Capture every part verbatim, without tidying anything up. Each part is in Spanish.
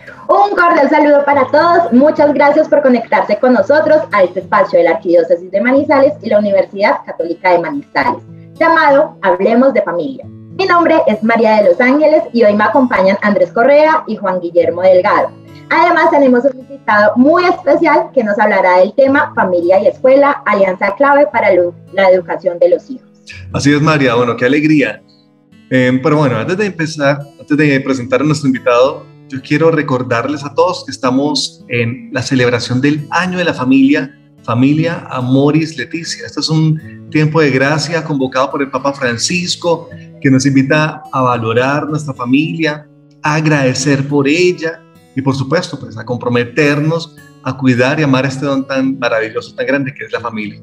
Un cordial saludo para todos. Muchas gracias por conectarse con nosotros a este espacio de la Arquidiócesis de Manizales y la Universidad Católica de Manizales, llamado Hablemos de Familia. Mi nombre es María de los Ángeles y hoy me acompañan Andrés Correa y Juan Guillermo Delgado. Además, tenemos un invitado muy especial que nos hablará del tema Familia y Escuela, alianza clave para la educación de los hijos. Así es, María. Bueno, qué alegría. Eh, pero bueno, antes de empezar, antes de presentar a nuestro invitado, yo quiero recordarles a todos que estamos en la celebración del Año de la Familia, Familia Amoris Laetitia. Este es un tiempo de gracia convocado por el Papa Francisco, que nos invita a valorar nuestra familia, a agradecer por ella y, por supuesto, pues, a comprometernos a cuidar y amar este don tan maravilloso, tan grande que es la familia.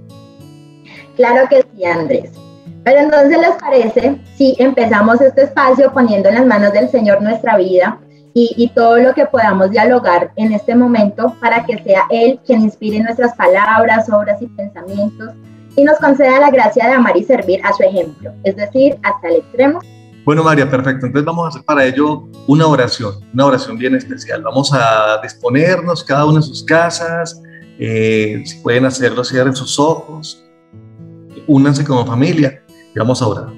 Claro que sí, Andrés. Pero entonces, ¿les parece si empezamos este espacio poniendo en las manos del Señor nuestra vida y, y todo lo que podamos dialogar en este momento para que sea Él quien inspire nuestras palabras, obras y pensamientos y nos conceda la gracia de amar y servir a su ejemplo, es decir, hasta el extremo? Bueno, María, perfecto. Entonces vamos a hacer para ello una oración, una oración bien especial. Vamos a disponernos cada uno en sus casas, eh, si pueden hacerlo, cierren sus ojos, únanse como familia y vamos a orar.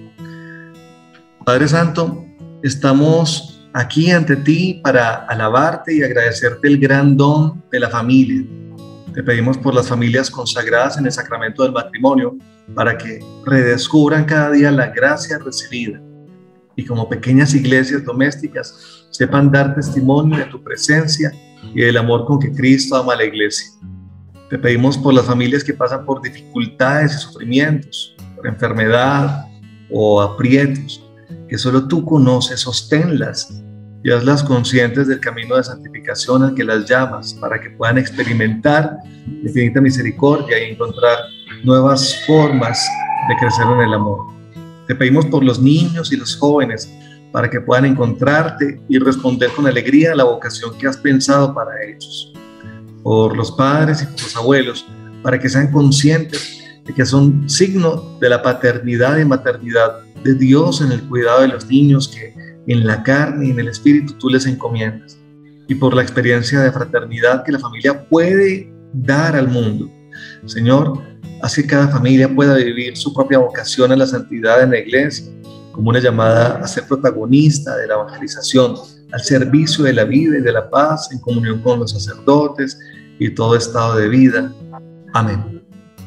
Padre Santo, estamos aquí ante ti para alabarte y agradecerte el gran don de la familia. Te pedimos por las familias consagradas en el sacramento del matrimonio para que redescubran cada día la gracia recibida y como pequeñas iglesias domésticas sepan dar testimonio de tu presencia y del amor con que Cristo ama a la iglesia. Te pedimos por las familias que pasan por dificultades y sufrimientos, por enfermedad o aprietos, que solo tú conoces, sosténlas y hazlas conscientes del camino de santificación al que las llamas, para que puedan experimentar infinita misericordia y encontrar nuevas formas de crecer en el amor. Te pedimos por los niños y los jóvenes, para que puedan encontrarte y responder con alegría a la vocación que has pensado para ellos. Por los padres y por los abuelos, para que sean conscientes de que son signo de la paternidad y maternidad de Dios en el cuidado de los niños que en la carne y en el espíritu tú les encomiendas, y por la experiencia de fraternidad que la familia puede dar al mundo. Señor, haz que cada familia pueda vivir su propia vocación a la santidad en la iglesia, como una llamada a ser protagonista de la evangelización, al servicio de la vida y de la paz, en comunión con los sacerdotes y todo estado de vida. Amén.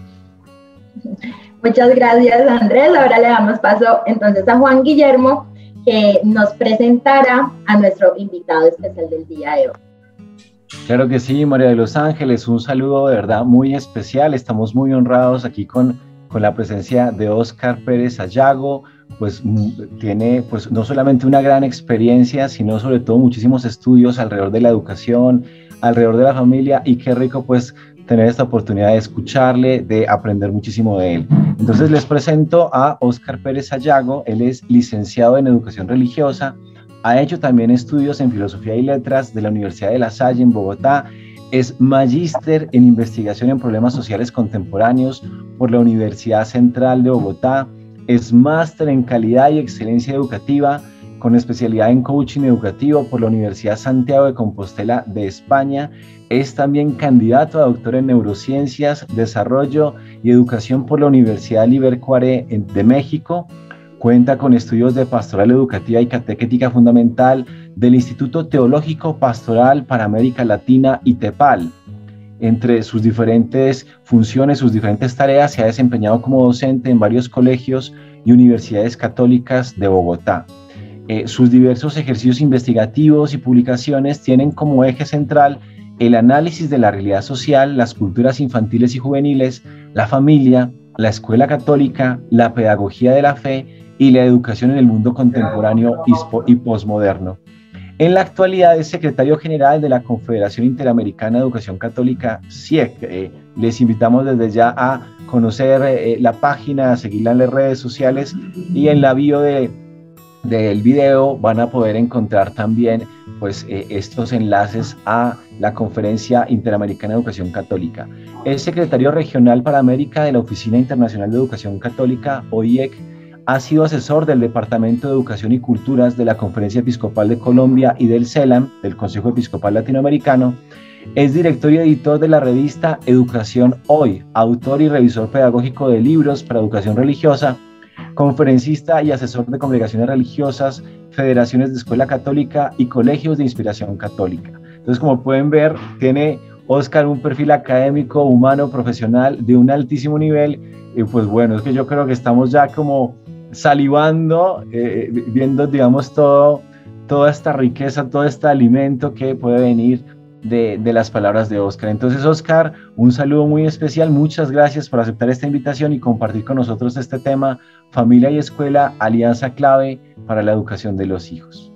Muchas gracias, Andrés. Ahora le damos paso entonces a Juan Guillermo, que nos presentará a nuestro invitado especial del día de hoy. Claro que sí, María de los Ángeles, un saludo de verdad muy especial. Estamos muy honrados aquí con, con la presencia de Óscar Pérez Sayago. Pues tiene pues no solamente una gran experiencia, sino sobre todo muchísimos estudios alrededor de la educación, alrededor de la familia, y qué rico pues tener esta oportunidad de escucharle, de aprender muchísimo de él. Entonces les presento a Óscar Pérez Sayago. Él es licenciado en Educación Religiosa, ha hecho también estudios en Filosofía y Letras de la Universidad de La Salle en Bogotá, es magíster en Investigación en Problemas Sociales Contemporáneos por la Universidad Central de Bogotá, es máster en Calidad y Excelencia Educativa con especialidad en Coaching Educativo por la Universidad Santiago de Compostela de España, es también candidato a doctor en Neurociencias, Desarrollo y Educación por la Universidad Livercuare de México, cuenta con estudios de Pastoral Educativa y Catequética Fundamental del Instituto Teológico Pastoral para América Latina y TEPAL. Entre sus diferentes funciones, sus diferentes tareas, se ha desempeñado como docente en varios colegios y universidades católicas de Bogotá. Eh, sus diversos ejercicios investigativos y publicaciones tienen como eje central el análisis de la realidad social, las culturas infantiles y juveniles, la familia, la escuela católica, la pedagogía de la fe y la educación en el mundo contemporáneo y posmoderno. En la actualidad es secretario general de la Confederación Interamericana de Educación Católica, C I E C. Eh, les invitamos desde ya a conocer eh, la página, a seguirla en las redes sociales, y en la bio de, del video van a poder encontrar también pues, eh, estos enlaces a la Conferencia Interamericana de Educación Católica. Es secretario regional para América de la Oficina Internacional de Educación Católica, O I E C. ha sido asesor del Departamento de Educación y Culturas de la Conferencia Episcopal de Colombia y del CELAM, del Consejo Episcopal Latinoamericano. Es director y editor de la revista Educación Hoy, autor y revisor pedagógico de libros para educación religiosa, conferencista y asesor de congregaciones religiosas, federaciones de escuela católica y colegios de inspiración católica. Entonces, como pueden ver, tiene Óscar un perfil académico, humano, profesional de un altísimo nivel. Y pues bueno, es que yo creo que estamos ya como salivando, eh, viendo, digamos, todo, toda esta riqueza, todo este alimento que puede venir De, de las palabras de Óscar. Entonces, Óscar, un saludo muy especial, muchas gracias por aceptar esta invitación y compartir con nosotros este tema, familia y escuela, alianza clave para la educación de los hijos.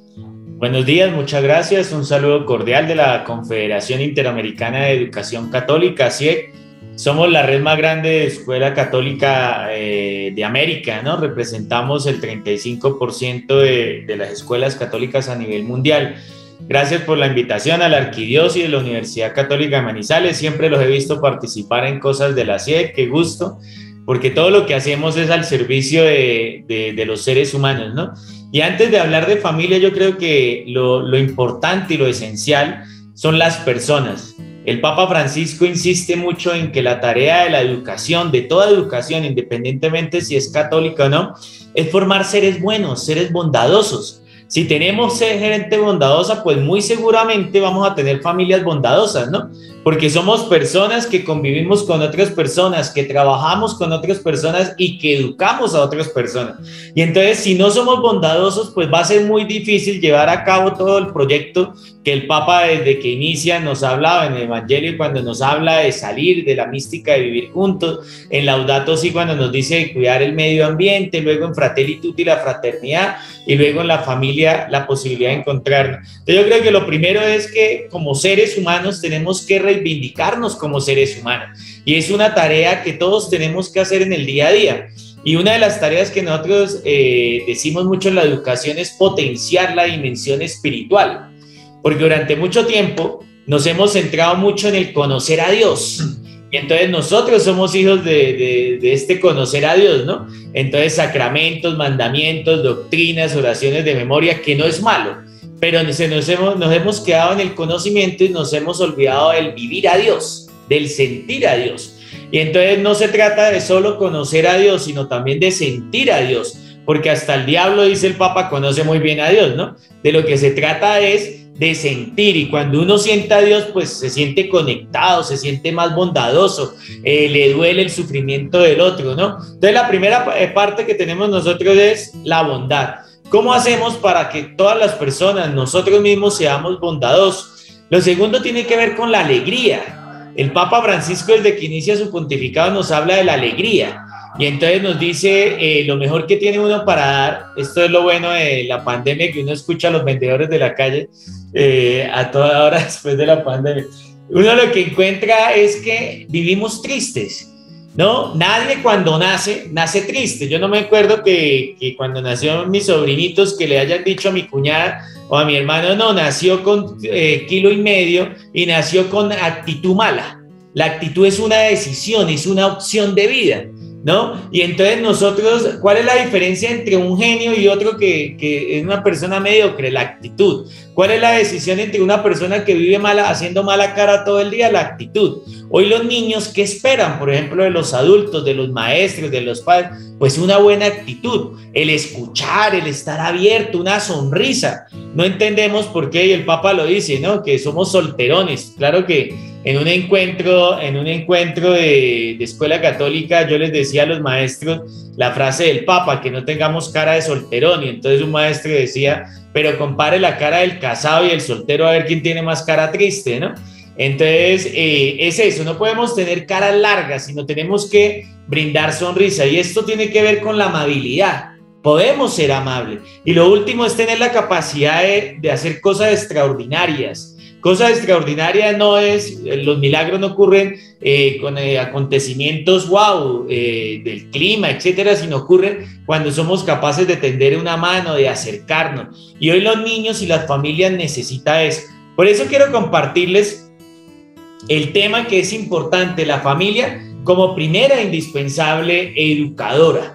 Buenos días, muchas gracias, un saludo cordial de la Confederación Interamericana de Educación Católica, C I E C. Somos la red más grande de escuela católica eh, de América, ¿no? Representamos el treinta y cinco por ciento de, de las escuelas católicas a nivel mundial. Gracias por la invitación a la Arquidiócesis de la Universidad Católica de Manizales. Siempre los he visto participar en cosas de la C I E C, qué gusto, porque todo lo que hacemos es al servicio de, de, de los seres humanos, ¿no? Y antes de hablar de familia, yo creo que lo, lo importante y lo esencial son las personas. El Papa Francisco insiste mucho en que la tarea de la educación, de toda educación, independientemente si es católica o no, es formar seres buenos, seres bondadosos. Si tenemos gente bondadosa, pues muy seguramente vamos a tener familias bondadosas, ¿no? Porque somos personas que convivimos con otras personas, que trabajamos con otras personas y que educamos a otras personas. Y entonces, si no somos bondadosos, pues va a ser muy difícil llevar a cabo todo el proyecto que el Papa desde que inicia nos hablaba en el Evangelio, cuando nos habla de salir de la mística de vivir juntos, en Laudato Si cuando nos dice de cuidar el medio ambiente, luego en Fratelli Tutti la fraternidad y luego en la familia la posibilidad de encontrarnos. Entonces yo creo que lo primero es que como seres humanos tenemos que reivindicarnos como seres humanos y es una tarea que todos tenemos que hacer en el día a día. Y una de las tareas que nosotros eh, decimos mucho en la educación es potenciar la dimensión espiritual. Porque durante mucho tiempo nos hemos centrado mucho en el conocer a Dios. Y entonces nosotros somos hijos de, de, de este conocer a Dios, ¿no? Entonces sacramentos, mandamientos, doctrinas, oraciones de memoria, que no es malo. Pero nos hemos, nos hemos quedado en el conocimiento y nos hemos olvidado del vivir a Dios, del sentir a Dios. Y entonces no se trata de solo conocer a Dios, sino también de sentir a Dios. Porque hasta el diablo, dice el Papa, conoce muy bien a Dios, ¿no? De lo que se trata es de sentir, y cuando uno siente a Dios, pues se siente conectado, se siente más bondadoso, eh, le duele el sufrimiento del otro, ¿no? Entonces la primera parte que tenemos nosotros es la bondad. ¿Cómo hacemos para que todas las personas, nosotros mismos, seamos bondadosos? Lo segundo tiene que ver con la alegría. El Papa Francisco, desde que inicia su pontificado, nos habla de la alegría. Y entonces nos dice, eh, lo mejor que tiene uno para dar, esto es lo bueno de la pandemia, que uno escucha a los vendedores de la calle eh, a toda hora después de la pandemia. Uno lo que encuentra es que vivimos tristes, ¿no? Nadie cuando nace, nace triste. Yo no me acuerdo que, que cuando nacieron mis sobrinitos que le hayan dicho a mi cuñada o a mi hermano, no, nació con eh, kilo y medio y nació con actitud mala. La actitud es una decisión, es una opción de vida, ¿no? Y entonces nosotros, ¿cuál es la diferencia entre un genio y otro que, que es una persona mediocre? La actitud. ¿Cuál es la decisión entre una persona que vive mala, haciendo mala cara todo el día? La actitud. Hoy los niños, ¿qué esperan? Por ejemplo, de los adultos, de los maestros, de los padres, pues una buena actitud, el escuchar, el estar abierto, una sonrisa. No entendemos por qué, y el Papa lo dice, ¿no? Que somos solterones. Claro que en un encuentro, en un encuentro de, de escuela católica, yo les decía a los maestros la frase del Papa, que no tengamos cara de solterón, y entonces un maestro decía, pero compare la cara del casado y el soltero a ver quién tiene más cara triste, ¿no? Entonces, eh, es eso, no podemos tener caras largas, sino tenemos que brindar sonrisa, y esto tiene que ver con la amabilidad. Podemos ser amables. Y lo último es tener la capacidad de, de hacer cosas extraordinarias. Cosas extraordinarias no es, los milagros no ocurren eh, con eh, acontecimientos wow, eh, del clima, etcétera, sino ocurren cuando somos capaces de tender una mano, de acercarnos. Y hoy los niños y las familias necesitan eso. Por eso quiero compartirles el tema que es importante, la familia como primera indispensable educadora.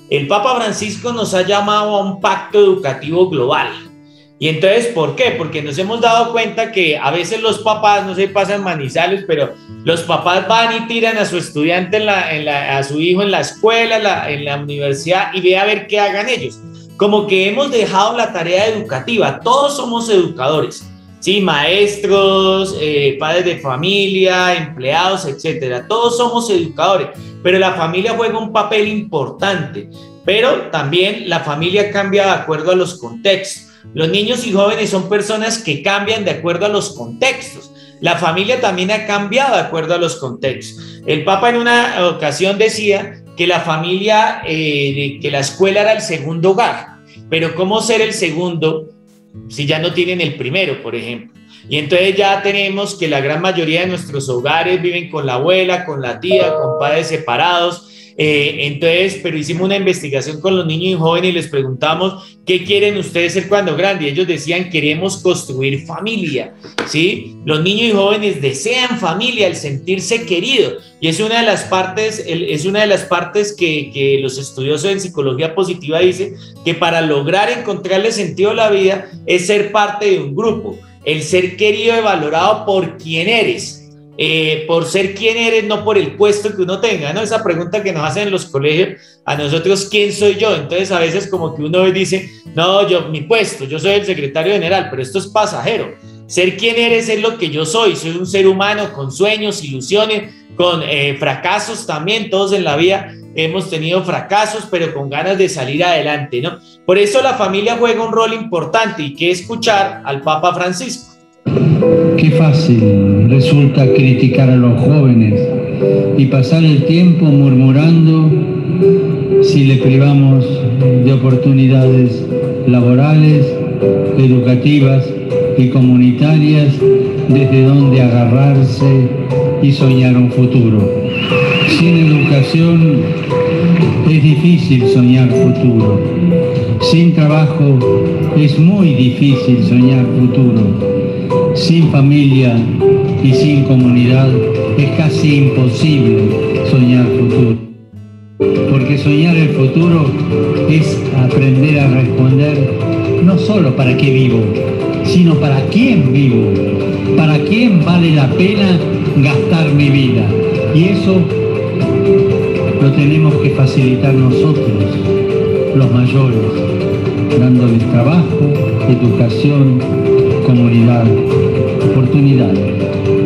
el Papa Francisco nos ha llamado a un pacto educativo global. Y entonces, ¿por qué? Porque nos hemos dado cuenta que a veces los papás, no sé, pasan Manizales, pero los papás van y tiran a su estudiante, en la, en la, a su hijo en la escuela, en la, en la universidad, y ve a ver qué hagan ellos. Como que hemos dejado la tarea educativa. Todos somos educadores, ¿sí? Maestros, eh, padres de familia, empleados, etcétera. Todos somos educadores, pero la familia juega un papel importante. Pero también la familia cambia de acuerdo a los contextos. Los niños y jóvenes son personas que cambian de acuerdo a los contextos. La familia también ha cambiado de acuerdo a los contextos. El Papa en una ocasión decía que la familia, eh, que la escuela era el segundo hogar. Pero ¿cómo ser el segundo si ya no tienen el primero, por ejemplo? Y entonces ya tenemos que la gran mayoría de nuestros hogares viven con la abuela, con la tía, con padres separados. Eh, entonces, pero hicimos una investigación con los niños y jóvenes y les preguntamos ¿qué quieren ustedes ser cuando grandes? Y ellos decían, queremos construir familia, ¿sí? Los niños y jóvenes desean familia, el sentirse querido, y es una de las partes, es una de las partes que, que los estudiosos en psicología positiva dicen que para lograr encontrarle sentido a la vida es ser parte de un grupo, el ser querido y valorado por quien eres. Eh, por ser quien eres, no por el puesto que uno tenga, ¿no? Esa pregunta que nos hacen en los colegios a nosotros, ¿quién soy yo? Entonces a veces como que uno dice, no, yo, mi puesto, yo soy el secretario general, pero esto es pasajero. Ser quien eres es lo que yo soy, soy un ser humano con sueños, ilusiones, con eh, fracasos también, todos en la vida hemos tenido fracasos, pero con ganas de salir adelante, ¿no? Por eso la familia juega un rol importante y que escuchar al Papa Francisco. Qué fácil resulta criticar a los jóvenes y pasar el tiempo murmurando si le privamos de oportunidades laborales, educativas y comunitarias desde donde agarrarse y soñar un futuro. Sin educación es difícil soñar futuro. Sin trabajo es muy difícil soñar futuro. Sin familia y sin comunidad es casi imposible soñar futuro. Porque soñar el futuro es aprender a responder no solo para qué vivo, sino para quién vivo, para quién vale la pena gastar mi vida. Y eso lo tenemos que facilitar nosotros, los mayores, dándoles trabajo, educación, comunidad, oportunidades.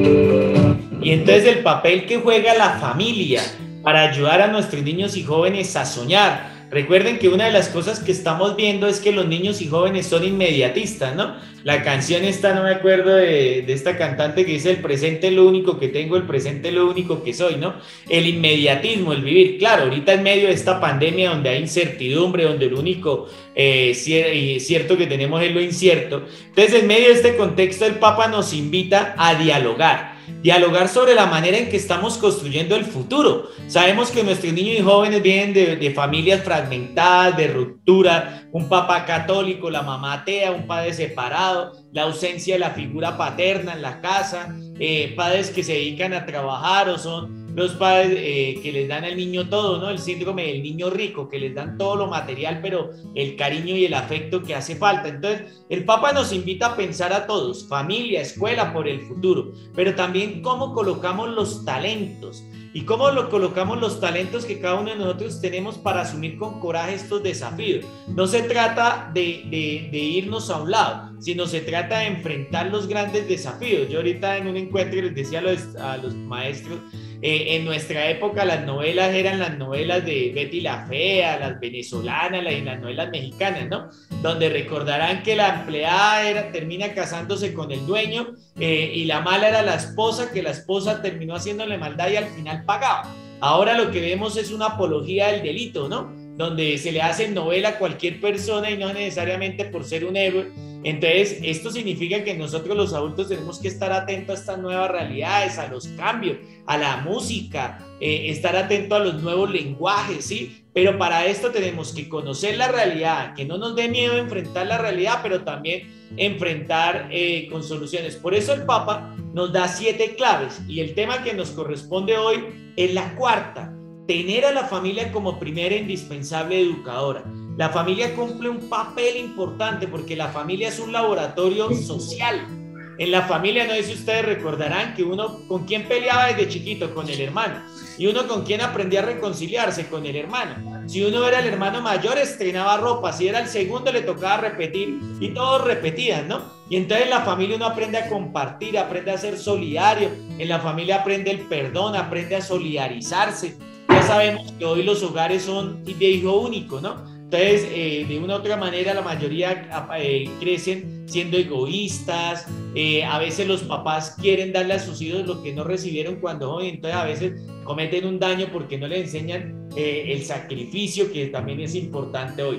Y entonces el papel que juega la familia para ayudar a nuestros niños y jóvenes a soñar. Recuerden que una de las cosas que estamos viendo es que los niños y jóvenes son inmediatistas, ¿no? La canción esta, no me acuerdo de, de esta cantante que dice el presente es lo único que tengo, el presente es lo único que soy, ¿no? El inmediatismo, el vivir. Claro, ahorita en medio de esta pandemia donde hay incertidumbre, donde lo único eh, cier- cierto que tenemos es lo incierto. Entonces, en medio de este contexto, el Papa nos invita a dialogar. Dialogar sobre la manera en que estamos construyendo el futuro. Sabemos que nuestros niños y jóvenes vienen de, de familias fragmentadas, de ruptura, un papá católico, la mamá atea, un padre separado, la ausencia de la figura paterna en la casa, eh, padres que se dedican a trabajar o son los padres eh, que les dan al niño todo, ¿no? El síndrome del niño rico, que les dan todo lo material, pero el cariño y el afecto que hace falta. Entonces, el Papa nos invita a pensar a todos, familia, escuela, por el futuro, pero también cómo colocamos los talentos y cómo lo colocamos los talentos que cada uno de nosotros tenemos para asumir con coraje estos desafíos. No se trata de, de, de irnos a un lado, sino se trata de enfrentar los grandes desafíos. Yo ahorita en un encuentro les decía a los, a los maestros, Eh, en nuestra época las novelas eran las novelas de Betty la Fea, las venezolanas y las novelas mexicanas, ¿no? Donde recordarán que la empleada era, termina casándose con el dueño eh, y la mala era la esposa, que la esposa terminó haciéndole maldad y al final pagaba. Ahora lo que vemos es una apología del delito, ¿no? Donde se le hace novela a cualquier persona y no necesariamente por ser un héroe. Entonces, esto significa que nosotros los adultos tenemos que estar atentos a estas nuevas realidades, a los cambios, a la música, eh, estar atentos a los nuevos lenguajes, ¿sí? Pero para esto tenemos que conocer la realidad, que no nos dé miedo enfrentar la realidad, pero también enfrentar eh, con soluciones. Por eso el Papa nos da siete claves y el tema que nos corresponde hoy es la cuarta. tener a la familia como primera indispensable educadora. La familia cumple un papel importante porque la familia es un laboratorio social. En la familia, no sé si ustedes recordarán que uno con quién peleaba desde chiquito, con el hermano, y uno con quién aprendía a reconciliarse, con el hermano. Si uno era el hermano mayor, estrenaba ropa, si era el segundo le tocaba repetir, y todos repetían, ¿no? Y entonces en la familia uno aprende a compartir, aprende a ser solidario, en la familia aprende el perdón, aprende a solidarizarse. Ya sabemos que hoy los hogares son de hijo único, ¿no? Entonces, eh, de una u otra manera, la mayoría eh, crecen siendo egoístas. Eh, a veces los papás quieren darle a sus hijos lo que no recibieron cuando joven, entonces a veces cometen un daño porque no le enseñan eh, el sacrificio, que también es importante hoy.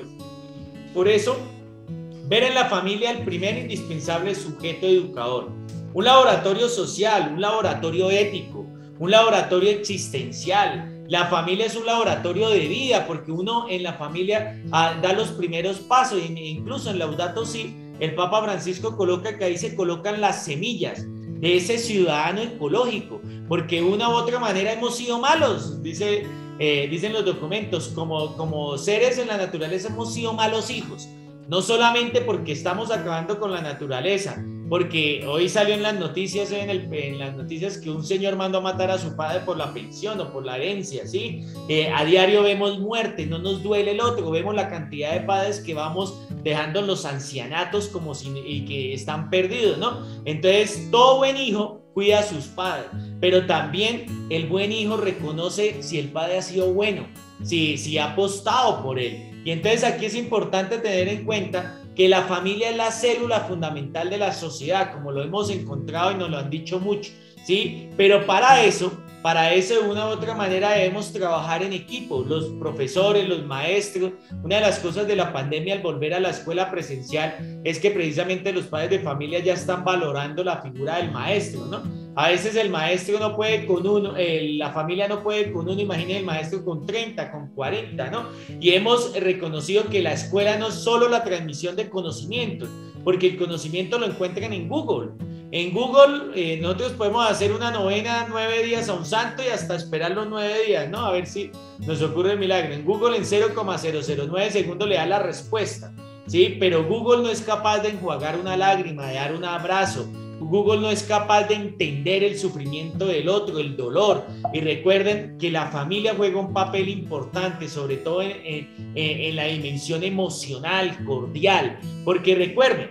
Por eso, ver en la familia el primer indispensable sujeto educador, un laboratorio social, un laboratorio ético, un laboratorio existencial. La familia es un laboratorio de vida porque uno en la familia ah, da los primeros pasos, e incluso en Laudato Si, el Papa Francisco coloca que ahí se colocan las semillas de ese ciudadano ecológico, porque de una u otra manera hemos sido malos, dice, eh, dicen los documentos, como, como seres en la naturaleza hemos sido malos hijos, no solamente porque estamos acabando con la naturaleza, porque hoy salió en las noticias, en, el, en las noticias que un señor mandó a matar a su padre por la pensión o por la herencia, ¿sí? Eh, a diario vemos muerte, no nos duele el otro, vemos la cantidad de padres que vamos dejando los ancianatos como si, y que están perdidos, ¿no? Entonces, todo buen hijo cuida a sus padres, pero también el buen hijo reconoce si el padre ha sido bueno, si, si ha apostado por él. Y entonces aquí es importante tener en cuenta que la familia es la célula fundamental de la sociedad, como lo hemos encontrado y nos lo han dicho mucho, ¿sí? Pero para eso, para eso de una u otra manera debemos trabajar en equipo, los profesores, los maestros. Una de las cosas de la pandemia al volver a la escuela presencial es que precisamente los padres de familia ya están valorando la figura del maestro, ¿no? A veces el maestro no puede con uno, eh, la familia no puede con uno, imaginen el maestro con treinta, con cuarenta, ¿no? Y hemos reconocido que la escuela no es solo la transmisión de conocimientos, porque el conocimiento lo encuentran en Google. En Google eh, nosotros podemos hacer una novena, nueve días a un santo y hasta esperar los nueve días, ¿no? A ver si nos ocurre el milagro. En Google en cero coma cero cero nueve segundos le da la respuesta, ¿sí? Pero Google no es capaz de enjuagar una lágrima, de dar un abrazo. Google no es capaz de entender el sufrimiento del otro, el dolor. Y recuerden que la familia juega un papel importante, sobre todo en, en, en la dimensión emocional, cordial. Porque recuerden,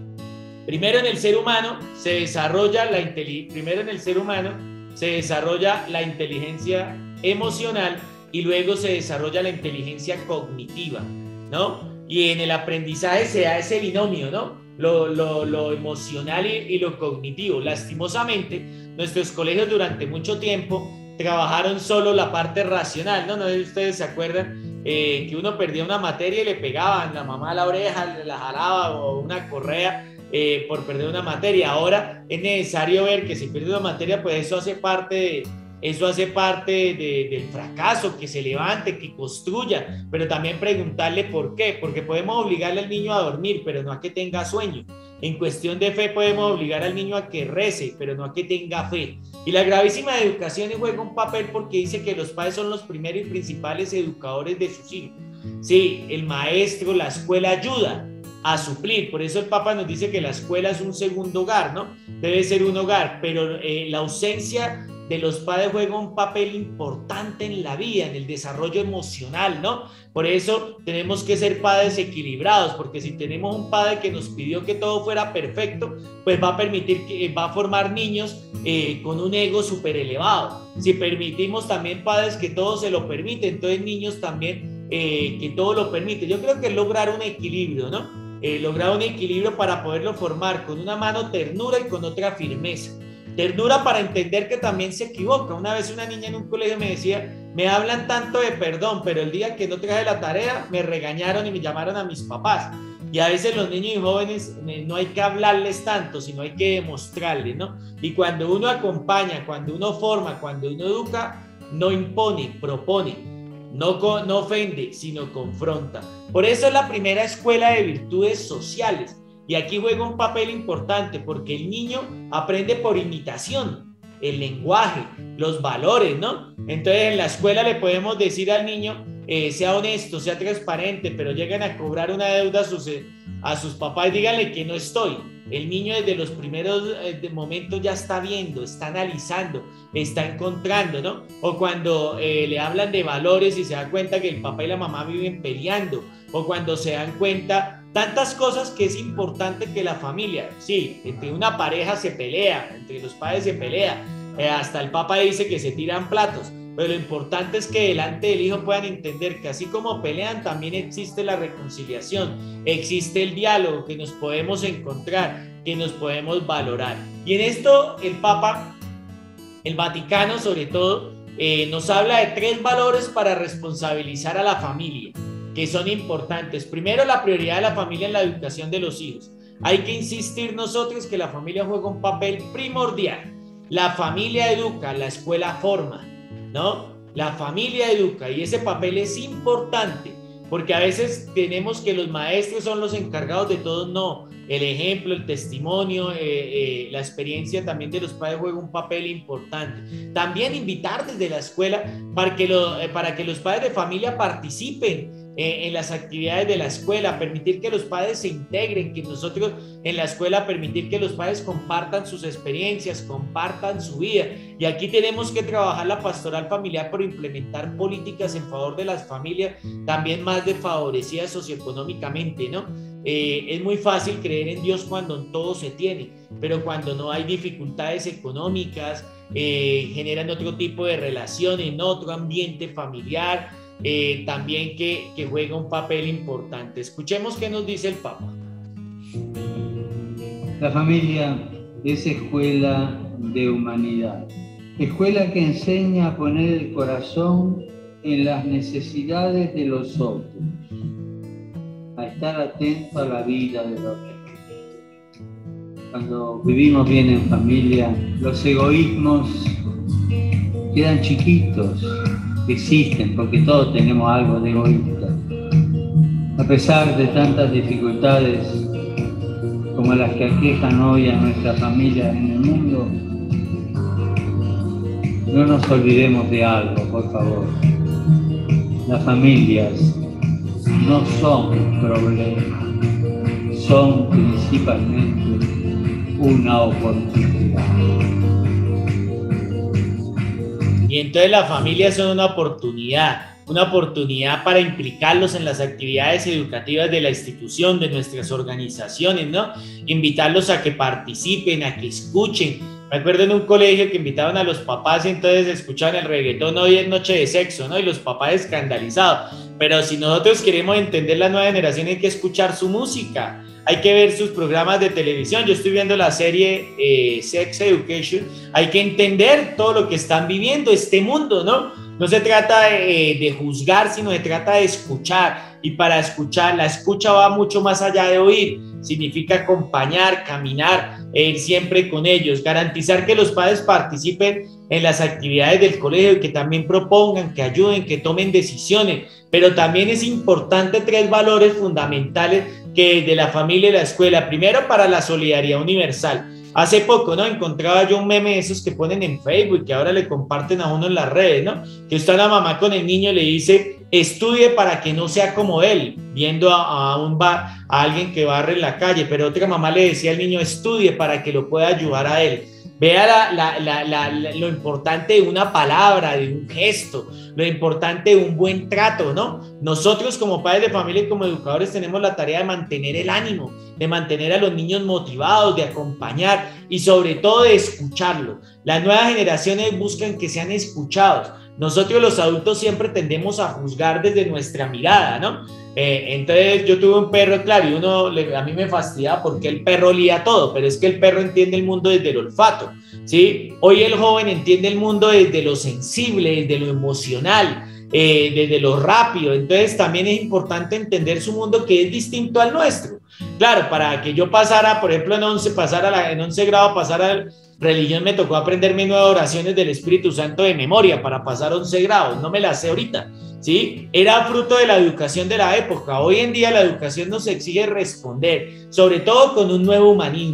primero en el ser humano se desarrolla la inteligencia, primero en el ser humano se desarrolla la inteligencia emocional y luego se desarrolla la inteligencia cognitiva, ¿no? Y en el aprendizaje se da ese binomio, ¿no? Lo, lo, lo emocional y, y lo cognitivo. Lastimosamente, nuestros colegios durante mucho tiempo trabajaron solo la parte racional, ¿no? No sé si ustedes se acuerdan eh, que uno perdía una materia y le pegaban la mamá a la oreja, la jalaba o una correa eh, por perder una materia. Ahora es necesario ver que si pierde una materia, pues eso hace parte de Eso hace parte de, del fracaso, que se levante, que construya, pero también preguntarle por qué, porque podemos obligarle al niño a dormir, pero no a que tenga sueño. En cuestión de fe podemos obligar al niño a que rece, pero no a que tenga fe. Y la gravísima educación juega un papel porque dice que los padres son los primeros y principales educadores de sus hijos. Sí, el maestro, la escuela ayuda a suplir, por eso el Papa nos dice que la escuela es un segundo hogar, ¿no? Debe ser un hogar, pero eh, la ausencia de los padres juega un papel importante en la vida, en el desarrollo emocional, ¿no? Por eso tenemos que ser padres equilibrados, porque si tenemos un padre que nos pidió que todo fuera perfecto, pues va a permitir que va a formar niños eh, con un ego súper elevado. Si permitimos también padres que todo se lo permiten, entonces niños también eh, que todo lo permiten. Yo creo que es lograr un equilibrio, ¿no? Eh, lograr un equilibrio para poderlo formar con una mano ternura y con otra firmeza. Ternura para entender que también se equivoca. Una vez una niña en un colegio me decía, me hablan tanto de perdón, pero el día que no traje la tarea me regañaron y me llamaron a mis papás. Y a veces los niños y jóvenes no hay que hablarles tanto, sino hay que demostrarles, ¿no? Y cuando uno acompaña, cuando uno forma, cuando uno educa, no impone, propone, no, no ofende, sino confronta. Por eso es la primera escuela de virtudes sociales. Y aquí juega un papel importante porque el niño aprende por imitación. el lenguaje, los valores, ¿no? Entonces en la escuela le podemos decir al niño, eh, sea honesto, sea transparente, pero llegan a cobrar una deuda a sus, a sus papás, díganle que no estoy. El niño desde los primeros eh, momentos ya está viendo, está analizando, está encontrando, ¿no? O cuando eh, le hablan de valores y se da cuenta que el papá y la mamá viven peleando, o cuando se dan cuenta tantas cosas que es importante que la familia, sí, entre una pareja se pelea, entre los padres se pelea, eh, hasta el papá dice que se tiran platos, pero lo importante es que delante del hijo puedan entender que así como pelean, también existe la reconciliación, existe el diálogo, que nos podemos encontrar, que nos podemos valorar. Y en esto el Papa, el Vaticano sobre todo, eh, nos habla de tres valores para responsabilizar a la familia, que son importantes. Primero, la prioridad de la familia en la educación de los hijos. Hay que insistir nosotros que la familia juega un papel primordial. La familia educa, la escuela forma, ¿no? La familia educa y ese papel es importante porque a veces tenemos que los maestros son los encargados de todo. No, el ejemplo, el testimonio, eh, eh, la experiencia también de los padres juega un papel importante. También invitar desde la escuela para que, lo, eh, para que los padres de familia participen Eh, en las actividades de la escuela, permitir que los padres se integren, que nosotros en la escuela permitir que los padres compartan sus experiencias, compartan su vida. Y aquí tenemos que trabajar la pastoral familiar por implementar políticas en favor de las familias también más desfavorecidas socioeconómicamente, ¿no? Eh, es muy fácil creer en Dios cuando todo se tiene, pero cuando no hay dificultades económicas, eh, generan otro tipo de relaciones, en otro ambiente familiar, Eh, también que, que juega un papel importante. Escuchemos qué nos dice el Papa. La familia es escuela de humanidad, escuela que enseña a poner el corazón en las necesidades de los otros, a estar atento a la vida de los demás. Cuando vivimos bien en familia, los egoísmos quedan chiquitos. Existen porque todos tenemos algo de egoísta. A pesar de tantas dificultades como las que aquejan hoy a nuestra familia en el mundo, no nos olvidemos de algo, por favor. Las familias no son problemas, son principalmente una oportunidad. Y entonces las familias son una oportunidad, una oportunidad para implicarlos en las actividades educativas de la institución, de nuestras organizaciones, ¿no? Invitarlos a que participen, a que escuchen. Me acuerdo en un colegio que invitaban a los papás y entonces escuchaban el reggaetón, hoy es noche de sexo, ¿no? Y los papás escandalizados. Pero si nosotros queremos entender la nueva generación hay que escuchar su música, hay que ver sus programas de televisión. Yo estoy viendo la serie eh, Sex Education, hay que entender todo lo que están viviendo, este mundo, ¿no? No se trata de, de juzgar, sino se trata de escuchar. Y para escuchar, la escucha va mucho más allá de oír. Significa acompañar, caminar, e ir siempre con ellos. Garantizar que los padres participen en las actividades del colegio y que también propongan, que ayuden, que tomen decisiones. Pero también es importante tres valores fundamentales que de la familia y la escuela. Primero, para la solidaridad universal. Hace poco, ¿no? Encontraba yo un meme de esos que ponen en Facebook, que ahora le comparten a uno en las redes, ¿no? Que está la mamá con el niño y le dice, estudie para que no sea como él, viendo a, a, un bar, a alguien que barre en la calle, pero otra mamá le decía al niño, estudie para que lo pueda ayudar a él. Vea la, la, la, la, la, lo importante de una palabra, de un gesto, lo importante de un buen trato, ¿no? Nosotros como padres de familia y como educadores tenemos la tarea de mantener el ánimo, de mantener a los niños motivados, de acompañar y sobre todo de escucharlos. Las nuevas generaciones buscan que sean escuchados. Nosotros los adultos siempre tendemos a juzgar desde nuestra mirada, ¿no? Eh, entonces yo tuve un perro, claro, y uno a mí me fastidiaba porque el perro olía todo, pero es que el perro entiende el mundo desde el olfato, ¿sí? Hoy el joven entiende el mundo desde lo sensible, desde lo emocional, eh, desde lo rápido. Entonces también es importante entender su mundo que es distinto al nuestro. Claro, para que yo pasara, por ejemplo, en once, pasara la, en once grado, pasara religión, me tocó aprenderme nueve oraciones del Espíritu Santo de memoria para pasar once grados, no me las sé ahorita, ¿sí? Era fruto de la educación de la época. Hoy en día la educación nos exige responder, sobre todo con un nuevo humanismo.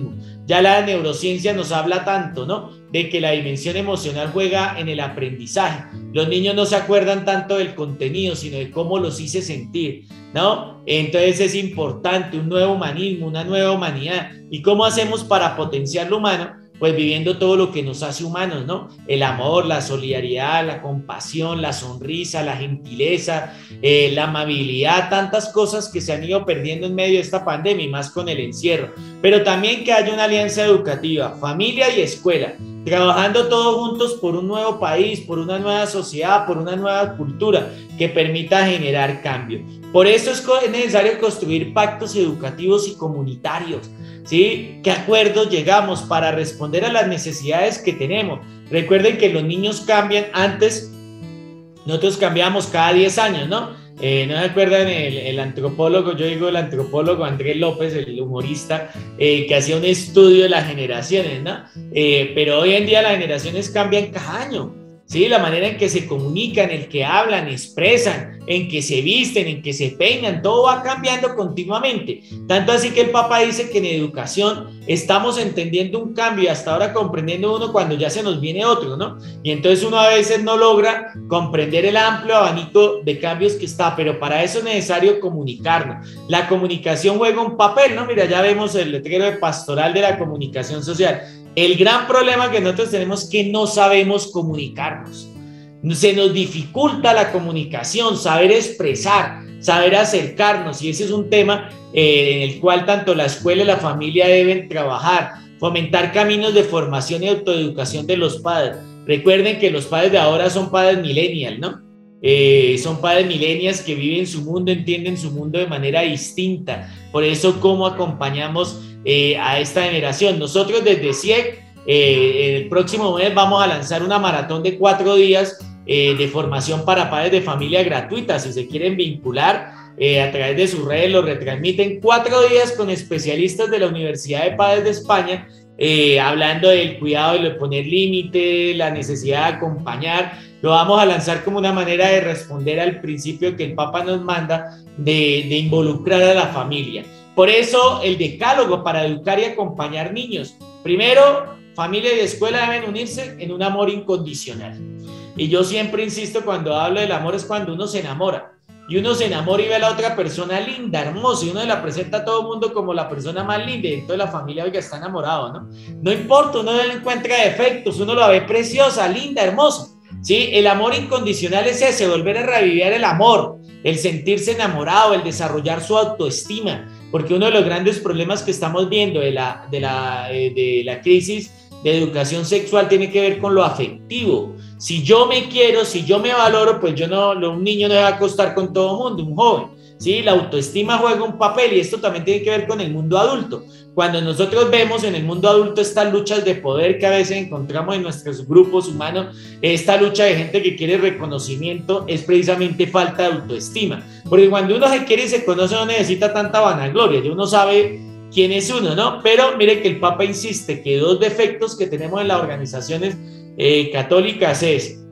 ya la neurociencia nos habla tanto, ¿no? De que la dimensión emocional juega en el aprendizaje. Los niños no se acuerdan tanto del contenido, sino de cómo los hice sentir, ¿no? Entonces es importante un nuevo humanismo, una nueva humanidad. ¿Y cómo hacemos para potenciar lo humano? Pues viviendo todo lo que nos hace humanos, ¿no? El amor, la solidaridad, la compasión, la sonrisa, la gentileza, eh, la amabilidad, tantas cosas que se han ido perdiendo en medio de esta pandemia y más con el encierro. Pero también que haya una alianza educativa, familia y escuela, trabajando todos juntos por un nuevo país, por una nueva sociedad, por una nueva cultura que permita generar cambio. Por eso es necesario construir pactos educativos y comunitarios, ¿sí? ¿Qué acuerdos llegamos para responder a las necesidades que tenemos? Recuerden que los niños cambian. Antes nosotros cambiábamos cada diez años, ¿no? Eh, ¿No se acuerdan el, el antropólogo, yo digo el antropólogo Andrés López, el humorista, eh, que hacía un estudio de las generaciones, ¿no? Eh, pero hoy en día las generaciones cambian cada año, ¿sí? La manera en que se comunican, en que hablan, expresan, en que se visten, en que se peinan, todo va cambiando continuamente. Tanto así que el Papa dice que en educación estamos entendiendo un cambio y hasta ahora comprendiendo uno cuando ya se nos viene otro, ¿no? Y entonces uno a veces no logra comprender el amplio abanico de cambios que está, pero para eso es necesario comunicarnos. La comunicación juega un papel, ¿no? Mira, ya vemos el letrero de pastoral de la comunicación social. El gran problema que nosotros tenemos es que no sabemos comunicarnos. Se nos dificulta la comunicación, saber expresar, saber acercarnos, y ese es un tema eh, en el cual tanto la escuela y la familia deben trabajar, fomentar caminos de formación y autoeducación de los padres. Recuerden que los padres de ahora son padres millennials, ¿no? Eh, son padres millennials que viven su mundo, entienden su mundo de manera distinta. Por eso, ¿cómo acompañamos eh, a esta generación? Nosotros desde C I E C, eh, el próximo mes vamos a lanzar una maratón de cuatro días eh, de formación para padres de familia gratuita. Si se quieren vincular eh, a través de sus redes, lo retransmiten cuatro días con especialistas de la Universidad de Padres de España, eh, hablando del cuidado de poner límite, la necesidad de acompañar. Lo vamos a lanzar como una manera de responder al principio que el Papa nos manda de, de involucrar a la familia. Por eso el decálogo para educar y acompañar niños. Primero, familia y escuela deben unirse en un amor incondicional. Y yo siempre insisto, cuando hablo del amor es cuando uno se enamora. Y uno se enamora y ve a la otra persona linda, hermosa, y uno la presenta a todo el mundo como la persona más linda, y entonces la familia, oiga, está enamorado, ¿no? No importa, uno no encuentra defectos, uno la ve preciosa, linda, hermosa. ¿Sí? El amor incondicional es ese, volver a revivir el amor, el sentirse enamorado, el desarrollar su autoestima, porque uno de los grandes problemas que estamos viendo de la, de la, de la crisis de educación sexual tiene que ver con lo afectivo. Si yo me quiero, si yo me valoro, pues yo no, un niño no se va a acostar con todo el mundo, un joven, ¿sí? La autoestima juega un papel, y esto también tiene que ver con el mundo adulto. Cuando nosotros vemos en el mundo adulto estas luchas de poder que a veces encontramos en nuestros grupos humanos, esta lucha de gente que quiere reconocimiento, es precisamente falta de autoestima. Porque cuando uno se quiere y se conoce, no necesita tanta vanagloria, uno sabe quién es uno, ¿no? Pero mire que el Papa insiste que dos defectos que tenemos en las organizaciones eh, católicas es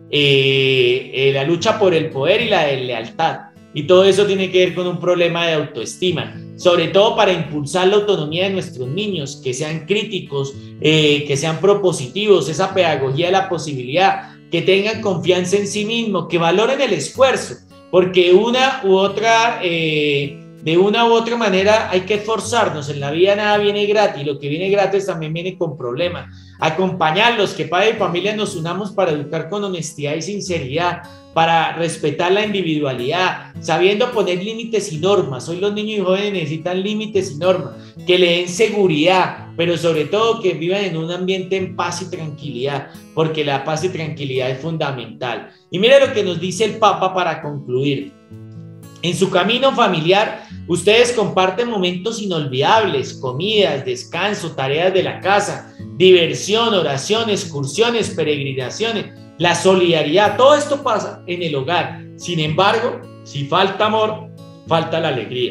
eh, eh, la lucha por el poder y la de lealtad. Y todo eso tiene que ver con un problema de autoestima, sobre todo para impulsar la autonomía de nuestros niños, que sean críticos, eh, que sean propositivos, esa pedagogía de la posibilidad, que tengan confianza en sí mismos, que valoren el esfuerzo, porque una u otra, eh, de una u otra manera hay que esforzarnos. En la vida nada viene gratis, lo que viene gratis también viene con problemas. Acompañarlos, que padres y familia nos unamos para educar con honestidad y sinceridad, para respetar la individualidad, sabiendo poner límites y normas. Hoy los niños y jóvenes necesitan límites y normas que le den seguridad, pero sobre todo que vivan en un ambiente en paz y tranquilidad, porque la paz y tranquilidad es fundamental. Y mire lo que nos dice el Papa para concluir. En su camino familiar, ustedes comparten momentos inolvidables, comidas, descanso, tareas de la casa, diversión, oración, excursiones, peregrinaciones, la solidaridad. Todo esto pasa en el hogar. Sin embargo, si falta amor, falta la alegría.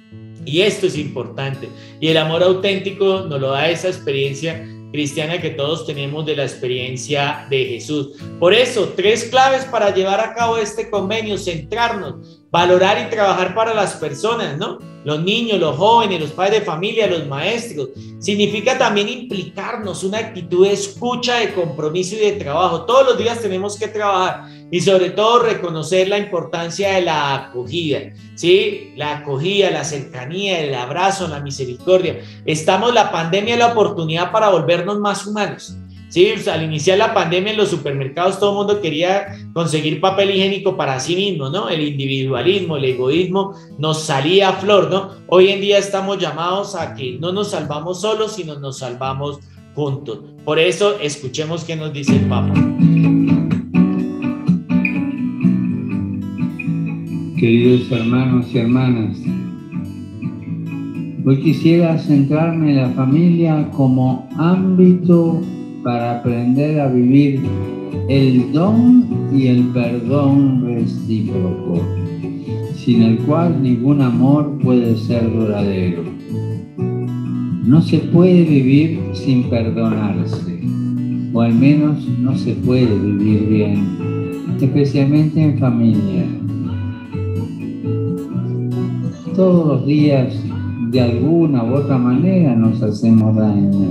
Y esto es importante. Y el amor auténtico nos lo da esa experiencia cristiana que todos tenemos de la experiencia de Jesús. Por eso, tres claves para llevar a cabo este convenio: centrarnos, valorar y trabajar para las personas, ¿no? Los niños, los jóvenes, los padres de familia, los maestros. Significa también implicarnos, una actitud de escucha, de compromiso y de trabajo. Todos los días tenemos que trabajar y sobre todo reconocer la importancia de la acogida, ¿sí? La acogida, la cercanía, el abrazo, la misericordia. Estamos, la pandemia, la oportunidad para volvernos más humanos. Sí, pues al iniciar la pandemia en los supermercados todo el mundo quería conseguir papel higiénico para sí mismo, ¿no? El individualismo, el egoísmo nos salía a flor, ¿no? Hoy en día estamos llamados a que no nos salvamos solos, sino nos salvamos juntos. Por eso, escuchemos qué nos dice el Papa. Queridos hermanos y hermanas, hoy quisiera centrarme en la familia como ámbito para aprender a vivir el don y el perdón recíproco, sin el cual ningún amor puede ser duradero. No se puede vivir sin perdonarse, o al menos no se puede vivir bien, especialmente en familia. Todos los días, de alguna u otra manera, nos hacemos daño.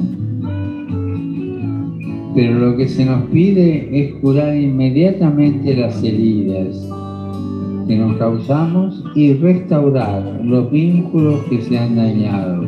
Pero lo que se nos pide es curar inmediatamente las heridas que nos causamos y restaurar los vínculos que se han dañado.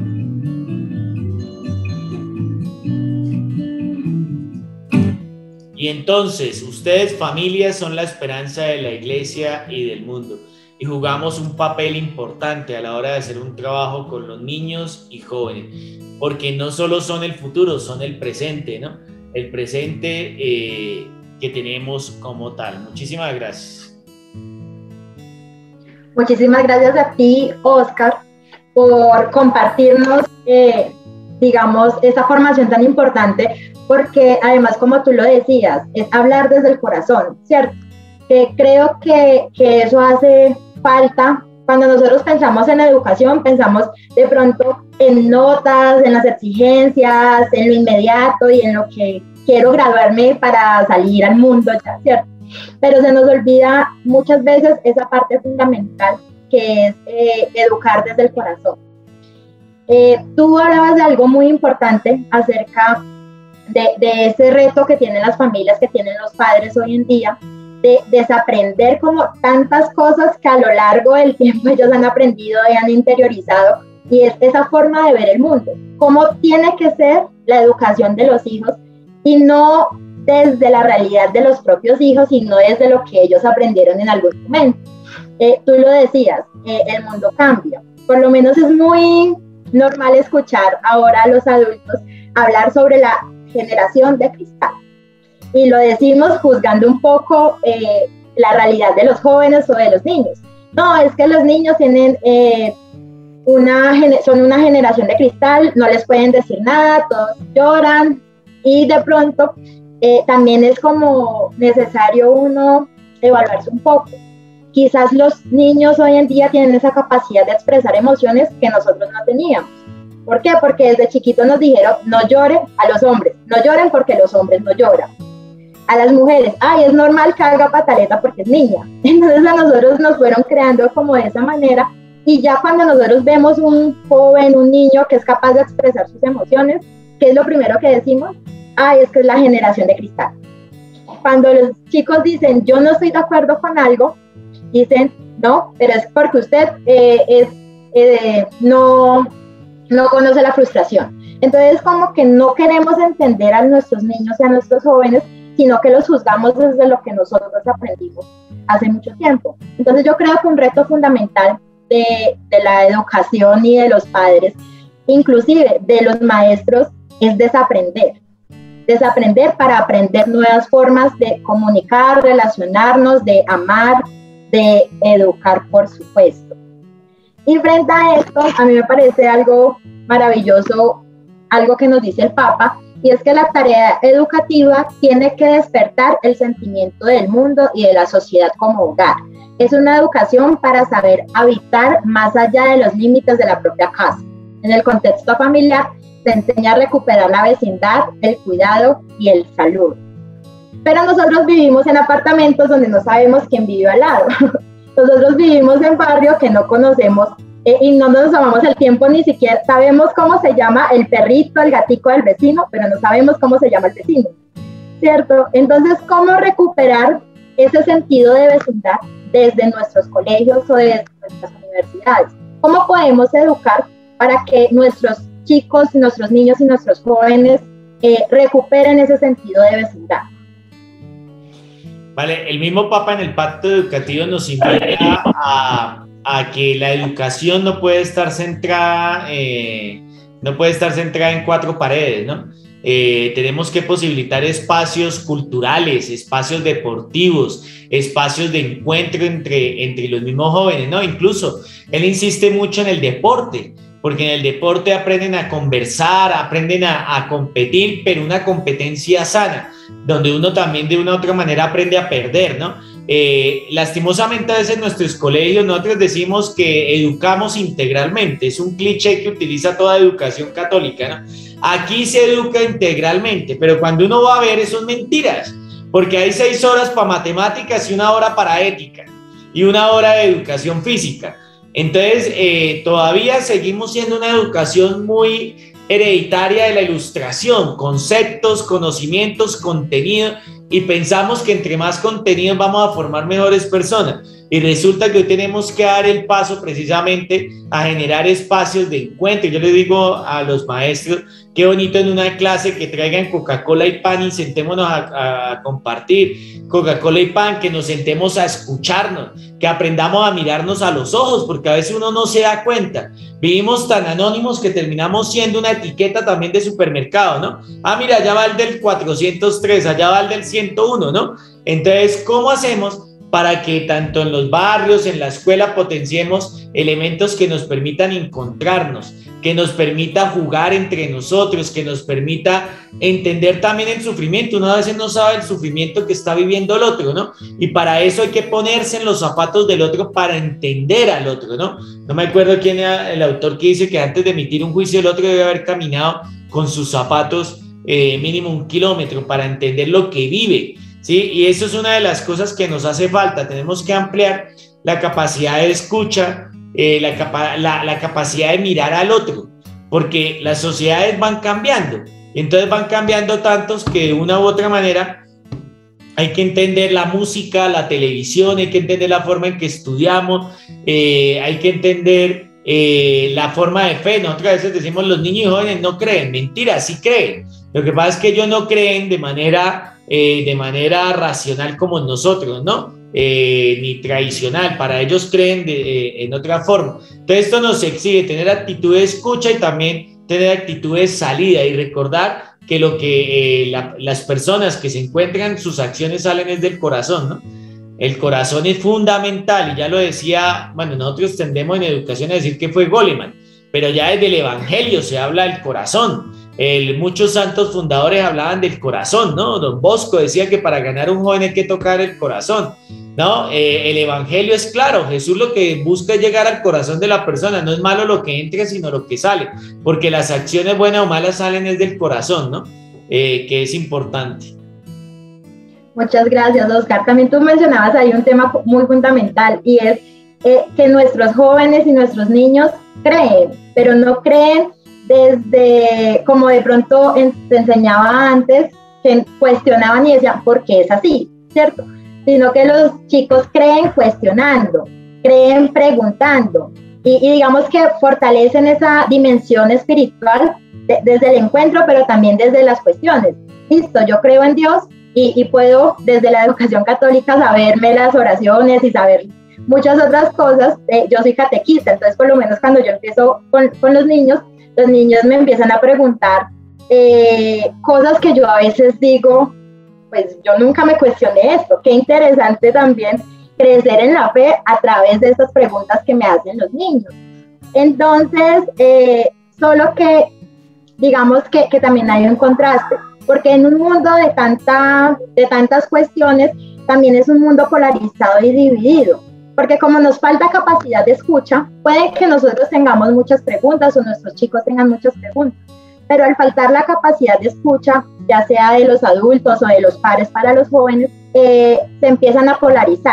Y entonces, ustedes, familias, son la esperanza de la iglesia y del mundo. Y jugamos un papel importante a la hora de hacer un trabajo con los niños y jóvenes. Porque no solo son el futuro, son el presente, ¿no? El presente eh, que tenemos como tal. Muchísimas gracias. Muchísimas gracias a ti, Oscar, por compartirnos, eh, digamos, esa formación tan importante, porque además, como tú lo decías, es hablar desde el corazón, ¿cierto? Que creo que, que eso hace falta. Cuando nosotros pensamos en educación, pensamos de pronto en notas, en las exigencias, en lo inmediato y en lo que quiero graduarme para salir al mundo, ya, ¿cierto? Pero se nos olvida muchas veces esa parte fundamental que es eh, educar desde el corazón. Eh, tú hablabas de algo muy importante acerca de, de ese reto que tienen las familias, que tienen los padres hoy en día, de desaprender como tantas cosas que a lo largo del tiempo ellos han aprendido y han interiorizado, y es esa forma de ver el mundo, cómo tiene que ser la educación de los hijos, y no desde la realidad de los propios hijos, sino desde lo que ellos aprendieron en algún momento. Eh, tú lo decías, eh, el mundo cambia. Por lo menos es muy normal escuchar ahora a los adultos hablar sobre la generación de cristal. Y lo decimos juzgando un poco eh, la realidad de los jóvenes o de los niños. No, es que los niños tienen eh, una, son una generación de cristal, no les pueden decir nada, todos lloran, y de pronto eh, también es como necesario uno evaluarse un poco. Quizás los niños hoy en día tienen esa capacidad de expresar emociones que nosotros no teníamos. ¿Por qué? Porque desde chiquitos nos dijeron, no lloren a los hombres, no lloren porque los hombres no lloran. A las mujeres, ay, es normal que haga pataleta porque es niña. Entonces a nosotros nos fueron creando como de esa manera, y ya cuando nosotros vemos un joven, un niño que es capaz de expresar sus emociones, ¿qué es lo primero que decimos? Ay, es que es la generación de cristal. Cuando los chicos dicen, yo no estoy de acuerdo con algo, dicen, no, pero es porque usted eh, es, eh, no, no conoce la frustración. Entonces como que no queremos entender a nuestros niños y a nuestros jóvenes, sino que los juzgamos desde lo que nosotros aprendimos hace mucho tiempo. Entonces yo creo que un reto fundamental de, de la educación y de los padres, inclusive de los maestros, es desaprender. Desaprender para aprender nuevas formas de comunicar, relacionarnos, de amar, de educar, por supuesto. Y frente a esto, a mí me parece algo maravilloso, algo que nos dice el Papa, y es que la tarea educativa tiene que despertar el sentimiento del mundo y de la sociedad como hogar. Es una educación para saber habitar más allá de los límites de la propia casa. En el contexto familiar, se enseña a recuperar la vecindad, el cuidado y el salud. Pero nosotros vivimos en apartamentos donde no sabemos quién vive al lado. Nosotros vivimos en barrio que no conocemos eh, y no nos tomamos el tiempo, ni siquiera sabemos cómo se llama el perrito, el gatico del vecino, pero no sabemos cómo se llama el vecino, ¿cierto? Entonces, ¿cómo recuperar ese sentido de vecindad desde nuestros colegios o desde nuestras universidades? ¿Cómo podemos educar para que nuestros chicos, nuestros niños y nuestros jóvenes eh, recuperen ese sentido de vecindad? Vale, el mismo Papa en el Pacto Educativo nos invita a, a que la educación no puede estar centrada, eh, no puede estar centrada en cuatro paredes, ¿no? Eh, tenemos que posibilitar espacios culturales, espacios deportivos, espacios de encuentro entre, entre los mismos jóvenes, ¿no? Incluso él insiste mucho en el deporte, porque en el deporte aprenden a conversar, aprenden a, a competir, pero una competencia sana, donde uno también de una u otra manera aprende a perder, ¿no? Eh, lastimosamente a veces en nuestros colegios nosotros decimos que educamos integralmente, es un cliché que utiliza toda educación católica, ¿no? Aquí se educa integralmente, pero cuando uno va a ver eso es mentiras, porque hay seis horas para matemáticas y una hora para ética y una hora de educación física. Entonces, eh, todavía seguimos siendo una educación muy hereditaria de la ilustración, conceptos, conocimientos, contenido, y pensamos que entre más contenidos vamos a formar mejores personas. Y resulta que hoy tenemos que dar el paso precisamente a generar espacios de encuentro. Yo les digo a los maestros, qué bonito en una clase que traigan Coca-Cola y pan y sentémonos a, a compartir Coca-Cola y pan, que nos sentemos a escucharnos, que aprendamos a mirarnos a los ojos, porque a veces uno no se da cuenta. Vivimos tan anónimos que terminamos siendo una etiqueta también de supermercado, ¿no? Ah, mira, allá va el del cuatrocientos tres, allá va el del ciento uno, ¿no? Entonces, ¿cómo hacemos para que tanto en los barrios, en la escuela, potenciemos elementos que nos permitan encontrarnos, que nos permita jugar entre nosotros, que nos permita entender también el sufrimiento? Uno a veces no sabe el sufrimiento que está viviendo el otro, ¿no? Y para eso hay que ponerse en los zapatos del otro para entender al otro, ¿no? No me acuerdo quién era el autor que dice que antes de emitir un juicio el otro debe haber caminado con sus zapatos eh, mínimo un kilómetro para entender lo que vive, ¿sí? Y eso es una de las cosas que nos hace falta. Tenemos que ampliar la capacidad de escucha, eh, la, capa la, la capacidad de mirar al otro, porque las sociedades van cambiando, y entonces van cambiando tantos que de una u otra manera hay que entender la música, la televisión, hay que entender la forma en que estudiamos, eh, hay que entender eh, la forma de fe. Nosotros a veces decimos los niños y jóvenes no creen, mentira, sí creen. Lo que pasa es que ellos no creen de manera Eh, de manera racional como nosotros, ¿no? Eh, ni tradicional, para ellos creen de, eh, en otra forma. Entonces esto nos exige tener actitud de escucha y también tener actitud de salida, y recordar que lo que eh, la, las personas que se encuentran, sus acciones salen es del corazón, ¿no? El corazón es fundamental, y ya lo decía, bueno, nosotros tendemos en educación a decir que fue Goleman, pero ya desde el Evangelio se habla del corazón. El, muchos santos fundadores hablaban del corazón, ¿no? Don Bosco decía que para ganar un joven hay que tocar el corazón, ¿no? Eh, el Evangelio es claro, Jesús lo que busca es llegar al corazón de la persona. No es malo lo que entra, sino lo que sale, porque las acciones buenas o malas salen desde el corazón, ¿no? Eh, que es importante. Muchas gracias, Oscar. También tú mencionabas ahí un tema muy fundamental, y es eh, que nuestros jóvenes y nuestros niños creen, pero no creen desde, como de pronto en, te enseñaba antes, que cuestionaban y decían, ¿por qué es así? ¿Cierto? Sino que los chicos creen cuestionando, creen preguntando, y, y digamos que fortalecen esa dimensión espiritual de, desde el encuentro, pero también desde las cuestiones. Listo, yo creo en Dios, y, y puedo desde la educación católica saberme las oraciones y saber muchas otras cosas. Eh, yo soy catequista, entonces por lo menos cuando yo empiezo con, con los niños, los niños me empiezan a preguntar eh, cosas que yo a veces digo, pues yo nunca me cuestioné esto. Qué interesante también crecer en la fe a través de estas preguntas que me hacen los niños. Entonces, eh, solo que digamos que, que también hay un contraste, porque en un mundo de, tanta, de tantas cuestiones, también es un mundo polarizado y dividido. Porque como nos falta capacidad de escucha, puede que nosotros tengamos muchas preguntas o nuestros chicos tengan muchas preguntas, pero al faltar la capacidad de escucha, ya sea de los adultos o de los padres para los jóvenes, eh, se empiezan a polarizar.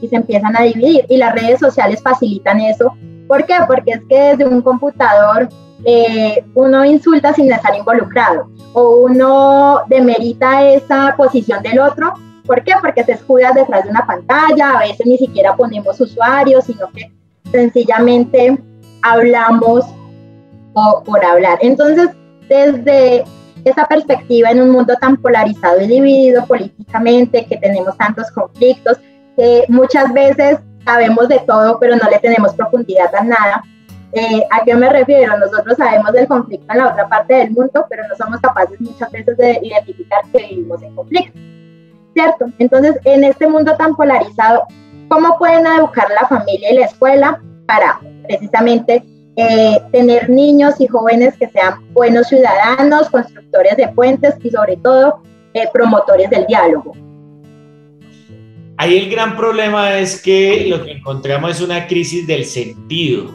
y se empiezan a dividir, y las redes sociales facilitan eso. ¿Por qué? Porque es que desde un computador eh, uno insulta sin estar involucrado, o uno demerita esa posición del otro. ¿Por qué? Porque se escuda detrás de una pantalla, a veces ni siquiera ponemos usuarios, sino que sencillamente hablamos o por hablar. Entonces, desde esa perspectiva, en un mundo tan polarizado y dividido políticamente, que tenemos tantos conflictos, que muchas veces sabemos de todo, pero no le tenemos profundidad a nada. Eh, ¿A qué me refiero? Nosotros sabemos del conflicto en la otra parte del mundo, pero no somos capaces muchas veces de identificar que vivimos en conflicto, ¿cierto? Entonces, en este mundo tan polarizado, ¿cómo pueden educar la familia y la escuela para precisamente eh, tener niños y jóvenes que sean buenos ciudadanos, constructores de puentes y sobre todo eh, promotores del diálogo? Ahí el gran problema es que lo que encontramos es una crisis del sentido.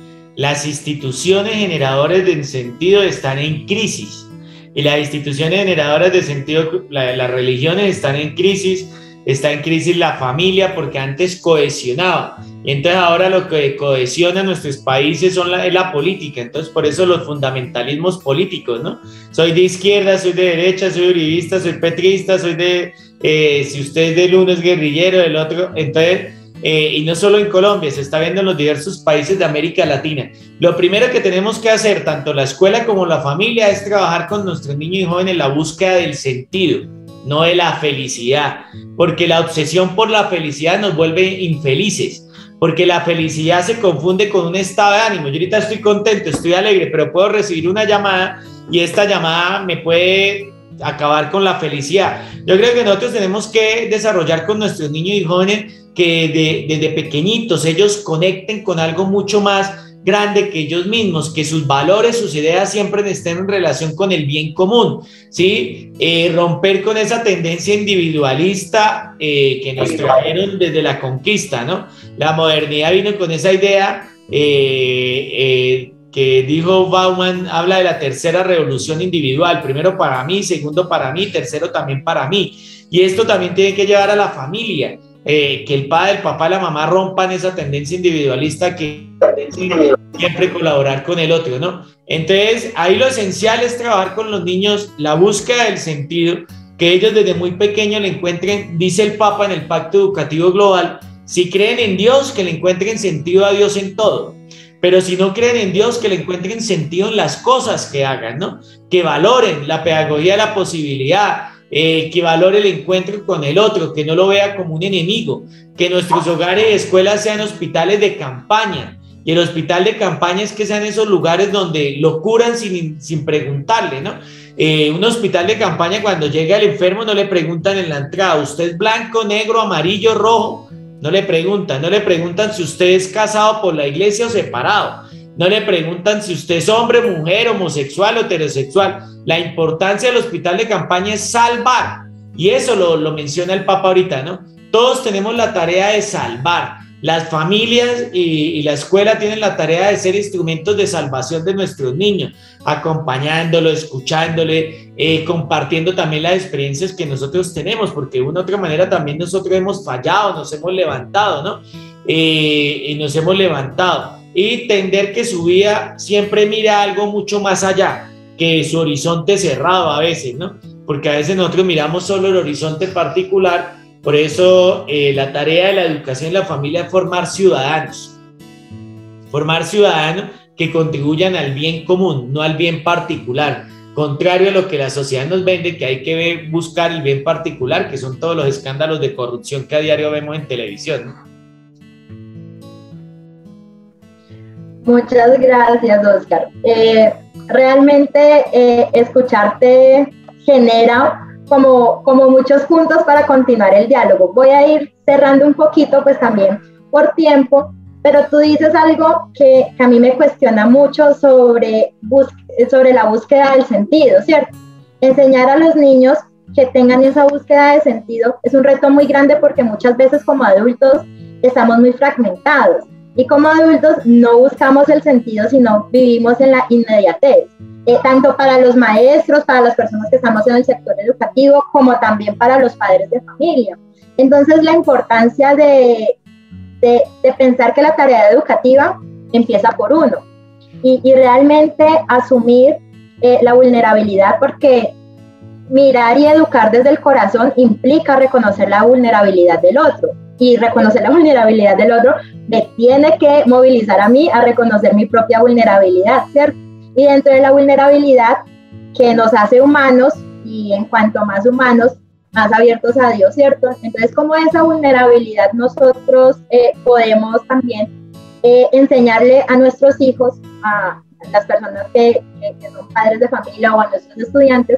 Las instituciones generadoras de sentido están en crisis, y las instituciones generadoras de sentido, la, las religiones están en crisis, está en crisis la familia, porque antes cohesionaba, y entonces ahora lo que cohesiona nuestros países son la, es la política. Entonces por eso los fundamentalismos políticos, ¿no? Soy de izquierda, soy de derecha, soy uribista, soy petrista, soy de, eh, si usted es del uno es guerrillero, del otro, entonces, eh, y no solo en Colombia, se está viendo en los diversos países de América Latina. Lo primero que tenemos que hacer, tanto la escuela como la familia, es trabajar con nuestros niños y jóvenes la búsqueda del sentido, no de la felicidad, porque la obsesión por la felicidad nos vuelve infelices, porque la felicidad se confunde con un estado de ánimo. Yo ahorita estoy contento, estoy alegre, pero puedo recibir una llamada y esta llamada me puede acabar con la felicidad. Yo creo que nosotros tenemos que desarrollar con nuestros niños y jóvenes que de, desde pequeñitos ellos conecten con algo mucho más grande que ellos mismos, que sus valores, sus ideas siempre estén en relación con el bien común, ¿sí? Eh, romper con esa tendencia individualista eh, que nos trajeron desde la conquista, ¿no? La modernidad vino con esa idea eh, eh, que dijo Bauman, habla de la tercera revolución individual, primero para mí, segundo para mí, tercero también para mí, y esto también tiene que llevar a la familia. Eh, que el padre, el papá, la mamá rompan esa tendencia individualista que siempre colaborar con el otro, ¿no? Entonces, ahí lo esencial es trabajar con los niños la búsqueda del sentido, que ellos desde muy pequeños le encuentren, dice el Papa en el Pacto Educativo Global, si creen en Dios, que le encuentren sentido a Dios en todo, pero si no creen en Dios, que le encuentren sentido en las cosas que hagan, ¿no? Que valoren la pedagogía de la posibilidad, Eh, que valore el encuentro con el otro, que no lo vea como un enemigo, que nuestros hogares y escuelas sean hospitales de campaña, y el hospital de campaña es que sean esos lugares donde lo curan sin, sin preguntarle, ¿no? Eh, un hospital de campaña, cuando llega el enfermo no le preguntan en la entrada, ¿usted es blanco, negro, amarillo, rojo? No le preguntan, no le preguntan si usted es casado por la iglesia o separado, no le preguntan si usted es hombre, mujer, homosexual o heterosexual. La importancia del hospital de campaña es salvar, y eso lo, lo menciona el Papa ahorita, ¿no? Todos tenemos la tarea de salvar. Las familias y, y la escuela tienen la tarea de ser instrumentos de salvación de nuestros niños, acompañándolo, escuchándole, eh, compartiendo también las experiencias que nosotros tenemos, porque de una u otra manera también nosotros hemos fallado, nos hemos levantado, ¿no? Eh, y nos hemos levantado. Y entender que su vida siempre mira algo mucho más allá que su horizonte cerrado a veces, ¿no? Porque a veces nosotros miramos solo el horizonte particular. Por eso eh, la tarea de la educación en la familia es formar ciudadanos, formar ciudadanos que contribuyan al bien común, no al bien particular, contrario a lo que la sociedad nos vende, que hay que ver, buscar el bien particular, que son todos los escándalos de corrupción que a diario vemos en televisión, ¿no? Muchas gracias, Oscar. Eh, realmente eh, escucharte genera como, como muchos puntos para continuar el diálogo. Voy a ir cerrando un poquito, pues también por tiempo, pero tú dices algo que, que a mí me cuestiona mucho sobre, sobre la búsqueda del sentido, ¿cierto? Enseñar a los niños que tengan esa búsqueda de sentido es un reto muy grande, porque muchas veces como adultos estamos muy fragmentados. Y como adultos no buscamos el sentido, sino vivimos en la inmediatez, eh, tanto para los maestros, para las personas que estamos en el sector educativo, como también para los padres de familia. Entonces la importancia de, de, de pensar que la tarea educativa empieza por uno y, y realmente asumir eh, la vulnerabilidad, porque mirar y educar desde el corazón implica reconocer la vulnerabilidad del otro, y reconocer la vulnerabilidad del otro me tiene que movilizar a mí a reconocer mi propia vulnerabilidad, ¿cierto? Y dentro de la vulnerabilidad que nos hace humanos, y en cuanto más humanos, más abiertos a Dios, ¿cierto? Entonces, como esa vulnerabilidad nosotros eh, podemos también eh, enseñarle a nuestros hijos, a las personas que, que, que son padres de familia o a nuestros estudiantes,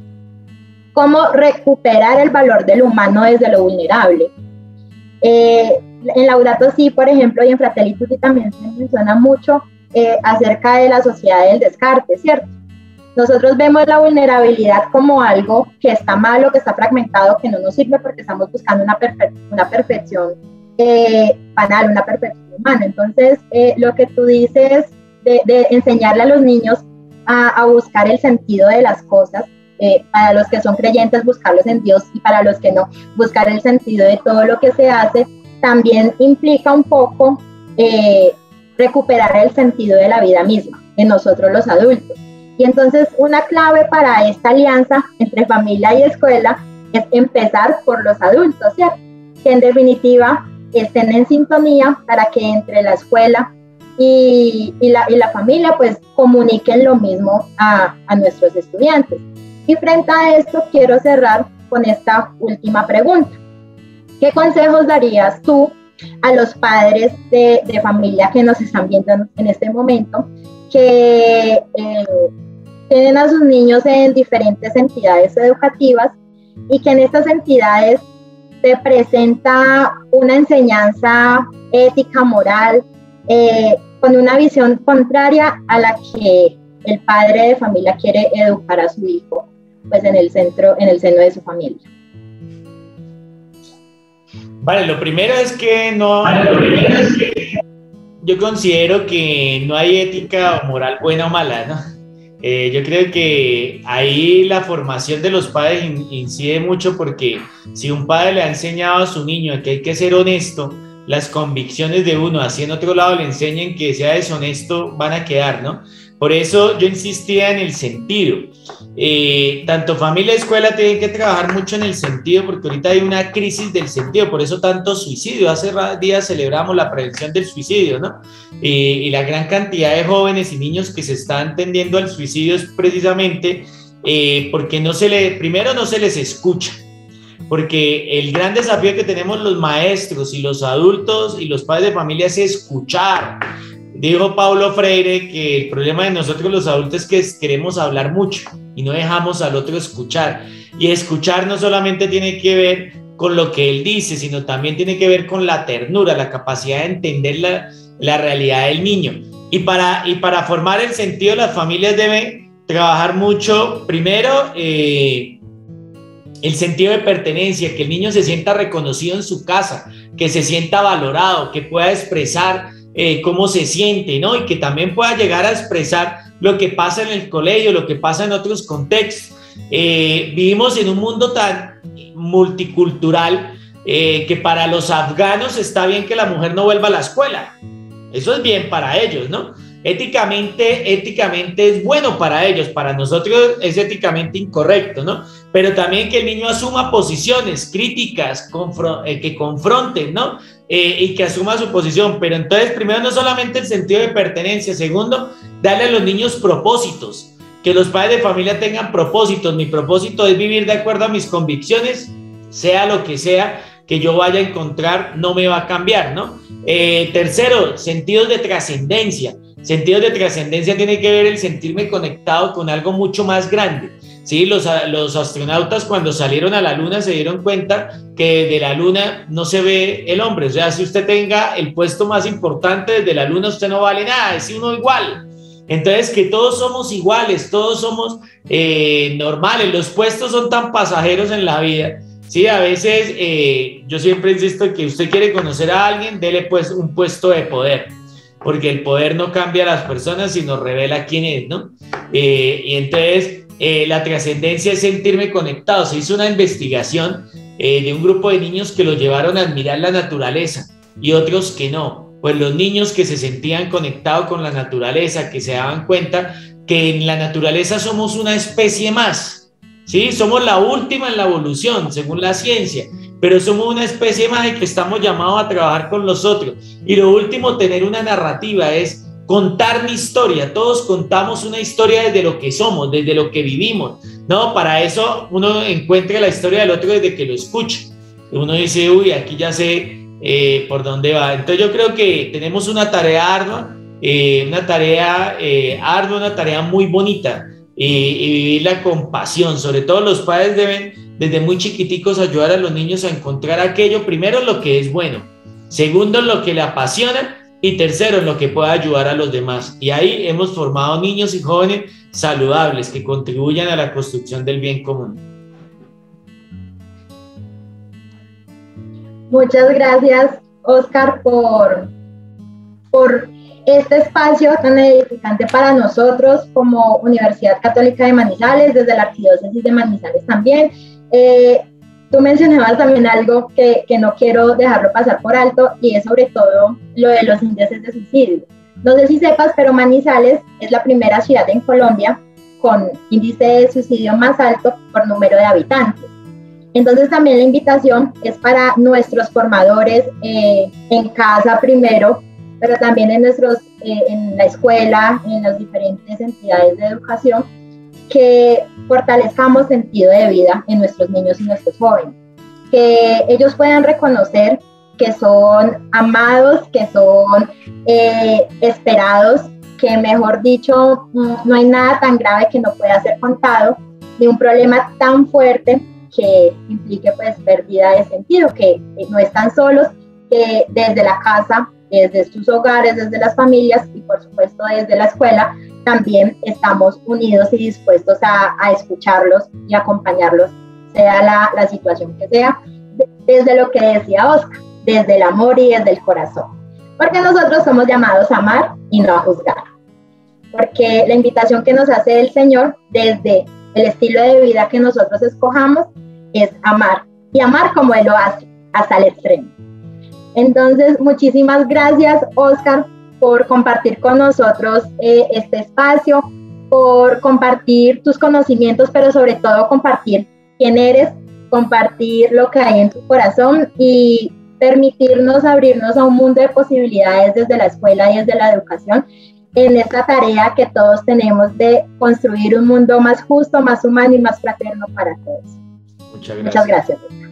cómo recuperar el valor del humano desde lo vulnerable. Eh, en Laudato Si, por ejemplo, y en Fratelli Tutti también se menciona mucho eh, acerca de la sociedad del descarte, ¿cierto? Nosotros vemos la vulnerabilidad como algo que está malo, que está fragmentado, que no nos sirve porque estamos buscando una, perfe una perfección eh, banal, una perfección humana. Entonces, eh, lo que tú dices de, de enseñarle a los niños a, a buscar el sentido de las cosas, eh, para los que son creyentes buscarlos en Dios y para los que no, buscar el sentido de todo lo que se hace, también implica un poco eh, recuperar el sentido de la vida misma en nosotros los adultos. Y entonces una clave para esta alianza entre familia y escuela es empezar por los adultos, ¿cierto? Que en definitiva estén en sintonía para que entre la escuela y, y, la, y la familia pues comuniquen lo mismo a, a nuestros estudiantes. Y frente a esto quiero cerrar con esta última pregunta. ¿Qué consejos darías tú a los padres de, de familia que nos están viendo en, en este momento, que eh, tienen a sus niños en diferentes entidades educativas y que en estas entidades se presenta una enseñanza ética, moral, eh, con una visión contraria a la que el padre de familia quiere educar a su hijo, pues en el centro, en el seno de su familia? Vale, lo primero es que no, vale, lo primero es que yo considero que no hay ética o moral buena o mala, ¿no? Eh, yo creo que ahí la formación de los padres incide mucho, porque si un padre le ha enseñado a su niño que hay que ser honesto, las convicciones de uno, así en otro lado le enseñan que sea deshonesto, van a quedar, ¿no? Por eso yo insistía en el sentido. Eh, tanto familia y escuela tienen que trabajar mucho en el sentido, porque ahorita hay una crisis del sentido, por eso tanto suicidio. Hace días celebramos la prevención del suicidio, ¿no? Eh, y la gran cantidad de jóvenes y niños que se están tendiendo al suicidio es precisamente eh, porque no se le, primero no se les escucha. Porque el gran desafío que tenemos los maestros y los adultos y los padres de familia es escuchar. Dijo Paulo Freire que el problema de nosotros los adultos es que queremos hablar mucho y no dejamos al otro escuchar. Y escuchar no solamente tiene que ver con lo que él dice, sino también tiene que ver con la ternura, la capacidad de entender la, la realidad del niño. Y para, y para formar el sentido, las familias deben trabajar mucho, primero, eh, el sentido de pertenencia, que el niño se sienta reconocido en su casa, que se sienta valorado, que pueda expresar eh, cómo se siente, ¿no? Y que también pueda llegar a expresar lo que pasa en el colegio, lo que pasa en otros contextos. Eh, vivimos en un mundo tan multicultural eh, que para los afganos está bien que la mujer no vuelva a la escuela. Eso es bien para ellos, ¿no? Éticamente, éticamente es bueno para ellos, para nosotros es éticamente incorrecto, ¿no? Pero también que el niño asuma posiciones críticas, confron eh, que confronten, ¿no? Eh, y que asuma su posición. Pero entonces, primero, no solamente el sentido de pertenencia, segundo, darle a los niños propósitos, que los padres de familia tengan propósitos. Mi propósito es vivir de acuerdo a mis convicciones, sea lo que sea que yo vaya a encontrar, no me va a cambiar, ¿no? Eh, tercero, sentidos de trascendencia. Sentidos de trascendencia tiene que ver el sentirme conectado con algo mucho más grande. Sí, los, los astronautas cuando salieron a la luna se dieron cuenta que desde la luna no se ve el hombre. O sea, si usted tenga el puesto más importante desde la luna, usted no vale nada, es uno igual. Entonces, que todos somos iguales, todos somos eh, normales. Los puestos son tan pasajeros en la vida. Sí, a veces eh, yo siempre insisto que usted quiere conocer a alguien, dele pues un puesto de poder, porque el poder no cambia a las personas, sino revela quién es, ¿no? Eh, y entonces eh, la trascendencia es sentirme conectado. Se hizo una investigación eh, de un grupo de niños que los llevaron a admirar la naturaleza y otros que no. Pues los niños que se sentían conectados con la naturaleza, que se daban cuenta que en la naturaleza somos una especie más, ¿sí? Somos la última en la evolución, según la ciencia, pero somos una especie más y que estamos llamados a trabajar con los otros. Y lo último, tener una narrativa, es contar mi historia. Todos contamos una historia desde lo que somos, desde lo que vivimos, ¿no? Para eso uno encuentra la historia del otro desde que lo escucha. Uno dice, uy, aquí ya sé eh, por dónde va. Entonces yo creo que tenemos una tarea ardua, eh, una tarea eh, ardua, una tarea muy bonita, eh, y vivirla con pasión. Sobre todo los padres deben desde muy chiquiticos ayudar a los niños a encontrar aquello, primero lo que es bueno, segundo lo que le apasiona y tercero lo que pueda ayudar a los demás. Y ahí hemos formado niños y jóvenes saludables que contribuyan a la construcción del bien común. Muchas gracias, Oscar, por, por este espacio tan edificante para nosotros como Universidad Católica de Manizales, desde la Arquidiócesis de Manizales también. Eh, tú mencionabas también algo que, que no quiero dejarlo pasar por alto, y es sobre todo lo de los índices de suicidio. No sé si sepas, pero Manizales es la primera ciudad en Colombia con índice de suicidio más alto por número de habitantes. Entonces también la invitación es para nuestros formadores eh, en casa primero, pero también en, nuestros, eh, en la escuela, en las diferentes entidades de educación, que fortalezcamos sentido de vida en nuestros niños y nuestros jóvenes, que ellos puedan reconocer que son amados, que son eh, esperados, que mejor dicho, no hay nada tan grave que no pueda ser contado, ni un problema tan fuerte que implique pues pérdida de sentido, que no están solos, que desde la casa, desde sus hogares, desde las familias y por supuesto desde la escuela, también estamos unidos y dispuestos a, a escucharlos y acompañarlos, sea la, la situación que sea, desde lo que decía Oscar, desde el amor y desde el corazón, porque nosotros somos llamados a amar y no a juzgar, porque la invitación que nos hace el Señor desde el estilo de vida que nosotros escojamos es amar, y amar como Él lo hace, hasta el extremo. Entonces, muchísimas gracias, Oscar, por compartir con nosotros eh, este espacio, por compartir tus conocimientos, pero sobre todo compartir quién eres, compartir lo que hay en tu corazón y permitirnos abrirnos a un mundo de posibilidades desde la escuela y desde la educación, en esta tarea que todos tenemos de construir un mundo más justo, más humano y más fraterno para todos. Muchas gracias. Muchas gracias.